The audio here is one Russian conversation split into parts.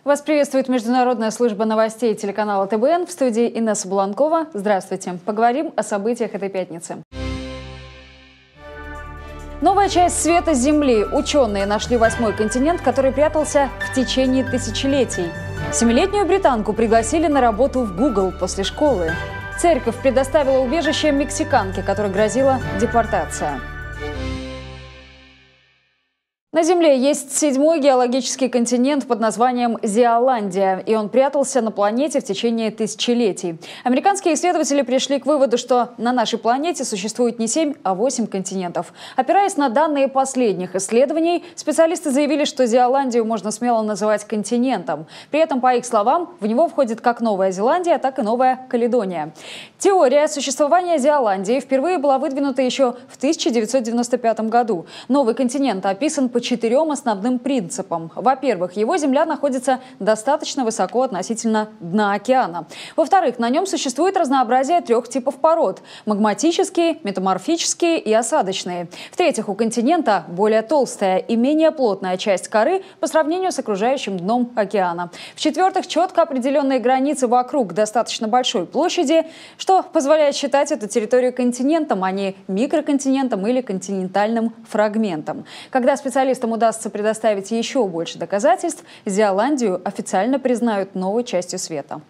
Вас приветствует Международная служба новостей телеканала ТБН. В студии Инесса Бланкова. Здравствуйте. Поговорим о событиях этой пятницы. Новая часть света Земли. Ученые нашли 8-й континент, который прятался в течение тысячелетий. 7-летнюю британку пригласили на работу в Google после школы. Церковь предоставила убежище мексиканке, которой грозила депортация. На Земле есть 7-й геологический континент под названием Зиоландия, и он прятался на планете в течение тысячелетий. Американские исследователи пришли к выводу, что на нашей планете существует не 7, а 8 континентов. Опираясь на данные последних исследований, специалисты заявили, что Зиоландию можно смело называть континентом. При этом, по их словам, в него входит как Новая Зеландия, так и Новая Каледония. Теория существования Зиоландии впервые была выдвинута еще в 1995 году. Новый континент описан по 4 основным принципам. Во-первых, его земля находится достаточно высоко относительно дна океана. Во-вторых, на нем существует разнообразие 3 типов пород – магматические, метаморфические и осадочные. В-третьих, у континента более толстая и менее плотная часть коры по сравнению с окружающим дном океана. В-четвертых, четко определенные границы вокруг достаточно большой площади, что позволяет считать эту территорию континентом, а не микроконтинентом или континентальным фрагментом. Когда специалистам удастся предоставить еще больше доказательств, Зиоландию официально признают новой частью света.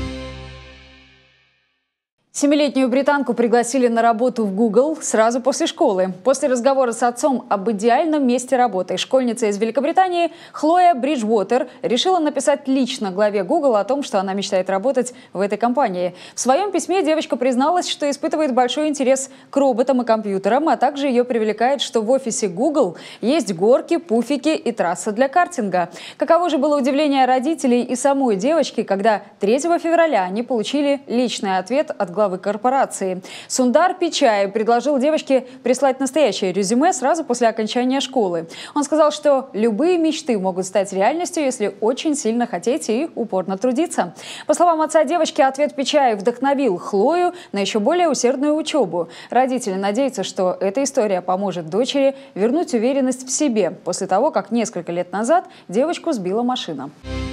7-летнюю британку пригласили на работу в Google сразу после школы. После разговора с отцом об идеальном месте работы школьница из Великобритании Хлоя Бриджвотер решила написать лично главе Google о том, что она мечтает работать в этой компании. В своем письме девочка призналась, что испытывает большой интерес к роботам и компьютерам, а также ее привлекает, что в офисе Google есть горки, пуфики и трасса для картинга. Каково же было удивление родителей и самой девочки, когда 3 февраля они получили личный ответ от главы корпорации. Сундар Пичай предложил девочке прислать настоящее резюме сразу после окончания школы. Он сказал, что любые мечты могут стать реальностью, если очень сильно хотеть и упорно трудиться. По словам отца девочки, ответ Пичая вдохновил Хлою на еще более усердную учебу. Родители надеются, что эта история поможет дочери вернуть уверенность в себе после того, как несколько лет назад девочку сбила машина.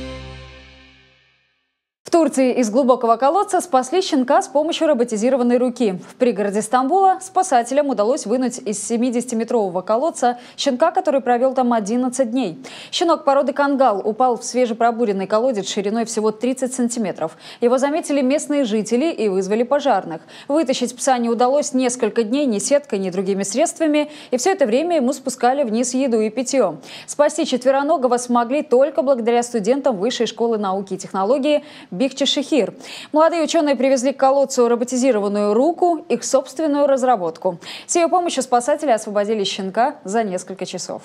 В Турции из глубокого колодца спасли щенка с помощью роботизированной руки. В пригороде Стамбула спасателям удалось вынуть из 70-метрового колодца щенка, который провел там 11 дней. Щенок породы кангал упал в свежепробуренный колодец шириной всего 30 сантиметров. Его заметили местные жители и вызвали пожарных. Вытащить пса не удалось несколько дней ни сеткой, ни другими средствами, и все это время ему спускали вниз еду и питье. Спасти четвероногого смогли только благодаря студентам Высшей школы науки и технологии Бехчешехир. Молодые ученые привезли к колодцу роботизированную руку, их собственную разработку. С ее помощью спасатели освободили щенка за несколько часов.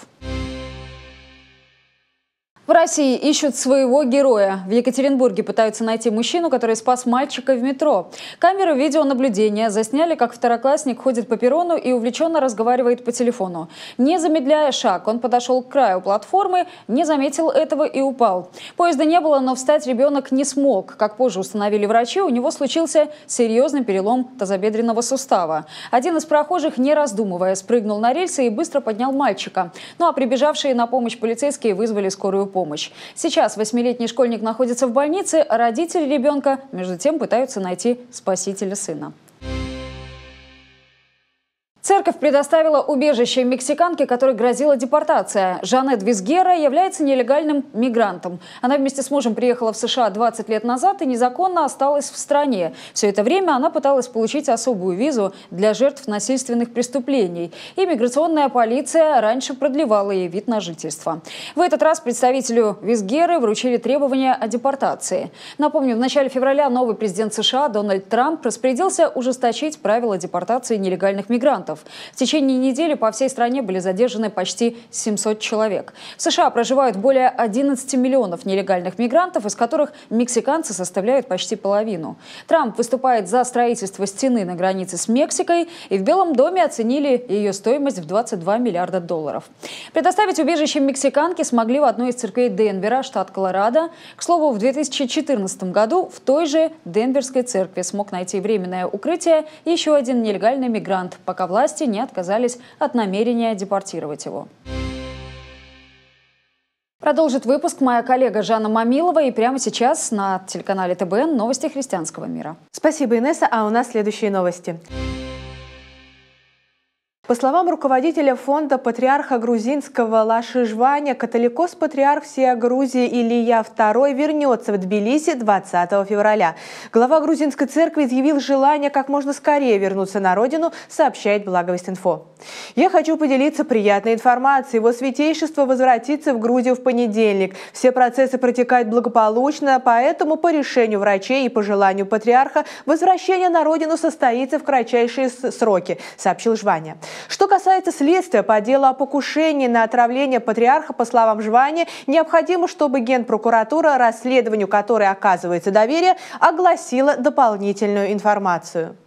В России ищут своего героя. В Екатеринбурге пытаются найти мужчину, который спас мальчика в метро. Камеры видеонаблюдения засняли, как второклассник ходит по перрону и увлеченно разговаривает по телефону. Не замедляя шаг, он подошел к краю платформы, не заметил этого и упал. Поезда не было, но встать ребенок не смог. Как позже установили врачи, у него случился серьезный перелом тазобедренного сустава. Один из прохожих, не раздумывая, спрыгнул на рельсы и быстро поднял мальчика. Ну а прибежавшие на помощь полицейские вызвали скорую помощь. Сейчас 8-летний школьник находится в больнице, а родители ребенка, между тем, пытаются найти спасителя сына. Церковь предоставила убежище мексиканке, которой грозила депортация. Жанет Визгера является нелегальным мигрантом. Она вместе с мужем приехала в США 20 лет назад и незаконно осталась в стране. Все это время она пыталась получить особую визу для жертв насильственных преступлений. И миграционная полиция раньше продлевала ей вид на жительство. В этот раз представителю Визгеры вручили требования о депортации. Напомню, в начале февраля новый президент США Дональд Трамп распорядился ужесточить правила депортации нелегальных мигрантов. В течение недели по всей стране были задержаны почти 700 человек. В США проживают более 11 миллионов нелегальных мигрантов, из которых мексиканцы составляют почти половину. Трамп выступает за строительство стены на границе с Мексикой, и в Белом доме оценили ее стоимость в $22 миллиарда. Предоставить убежище мексиканке смогли в одной из церквей Денвера, штат Колорадо. К слову, в 2014 году в той же Денверской церкви смог найти временное укрытие еще один нелегальный мигрант, пока власти не отказались от намерения депортировать его. Продолжит выпуск моя коллега Жанна Мамилова. И прямо сейчас на телеканале ТБН новости христианского мира. Спасибо, Инесса. А у нас следующие новости. По словам руководителя фонда патриарха грузинского Лаши-Жваня, католикос-патриарх всей Грузии Илья II вернется в Тбилиси 20 февраля. Глава грузинской церкви изъявил желание как можно скорее вернуться на родину, сообщает Благовесть.Инфо. «Я хочу поделиться приятной информацией. Его святейшество возвратится в Грузию в понедельник. Все процессы протекают благополучно, поэтому по решению врачей и по желанию патриарха возвращение на родину состоится в кратчайшие сроки», сообщил Жваня. Что касается следствия по делу о покушении на отравление патриарха, по словам Жваня, необходимо, чтобы Генпрокуратура, расследованию которой оказывается доверие, огласила дополнительную информацию.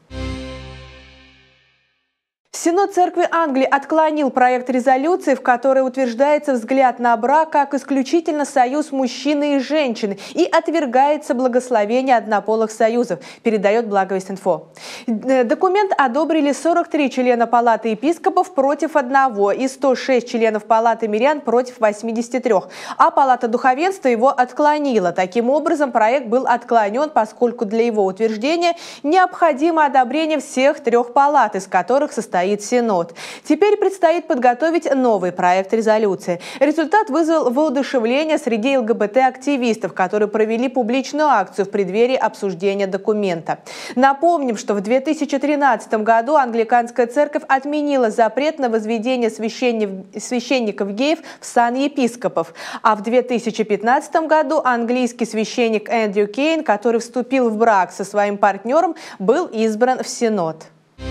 Синод Церкви Англии отклонил проект резолюции, в которой утверждается взгляд на брак как исключительно союз мужчины и женщины и отвергается благословение однополых союзов, передает Благовесть.Инфо. Документ одобрили 43 члена Палаты епископов против 1 и 106 членов Палаты мирян против 83, а Палата духовенства его отклонила. Таким образом, проект был отклонен, поскольку для его утверждения необходимо одобрение всех 3 палат, из которых состоит Синод. Теперь предстоит подготовить новый проект резолюции. Результат вызвал воодушевление среди ЛГБТ-активистов, которые провели публичную акцию в преддверии обсуждения документа. Напомним, что в 2013 году англиканская церковь отменила запрет на возведение священников-геев в сан епископов. А в 2015 году английский священник Эндрю Кейн, который вступил в брак со своим партнером, был избран в Синод.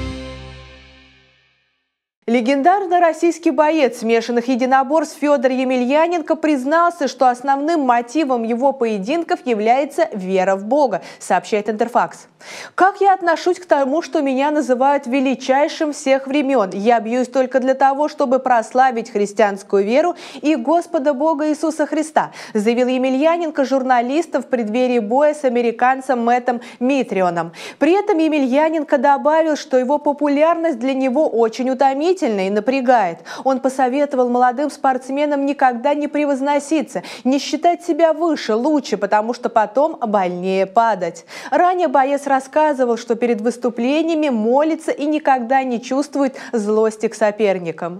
Легендарный российский боец смешанных единоборств Федор Емельяненко признался, что основным мотивом его поединков является вера в Бога, сообщает Интерфакс. «Как я отношусь к тому, что меня называют величайшим всех времен? Я бьюсь только для того, чтобы прославить христианскую веру и Господа Бога Иисуса Христа», заявил Емельяненко журналистам в преддверии боя с американцем Мэттом Митрионом. При этом Емельяненко добавил, что его популярность для него очень утомительна и напрягает. Он посоветовал молодым спортсменам никогда не превозноситься, не считать себя выше, лучше, потому что потом больнее падать. Ранее боец рассказывал, что перед выступлениями молится и никогда не чувствует злости к соперникам.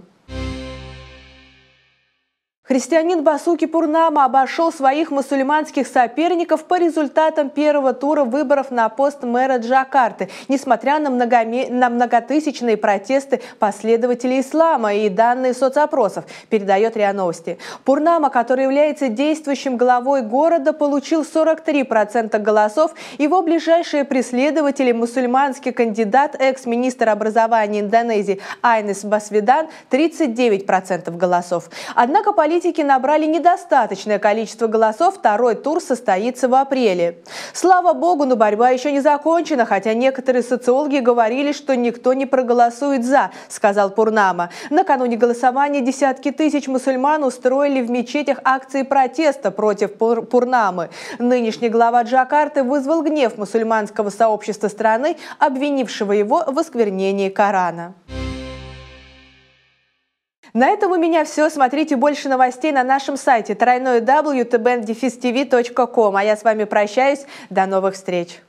Христианин Басуки Пурнама обошел своих мусульманских соперников по результатам первого тура выборов на пост мэра Джакарты, несмотря на многотысячные протесты последователей ислама и данные соцопросов, передает РИА Новости. Пурнама, который является действующим главой города, получил 43% голосов. Его ближайшие преследователи, мусульманский кандидат, экс-министр образования Индонезии Айнис Басведан, 39% голосов. Однако политики набрали недостаточное количество голосов, второй тур состоится в апреле. Слава богу, но борьба еще не закончена, хотя некоторые социологи говорили, что никто не проголосует «за», сказал Пурнама. Накануне голосования десятки тысяч мусульман устроили в мечетях акции протеста против Пурнамы. Нынешний глава Джакарты вызвал гнев мусульманского сообщества страны, обвинившего его в осквернении Корана. На этом у меня все. Смотрите больше новостей на нашем сайте www.tbn-tv.com. А я с вами прощаюсь. До новых встреч!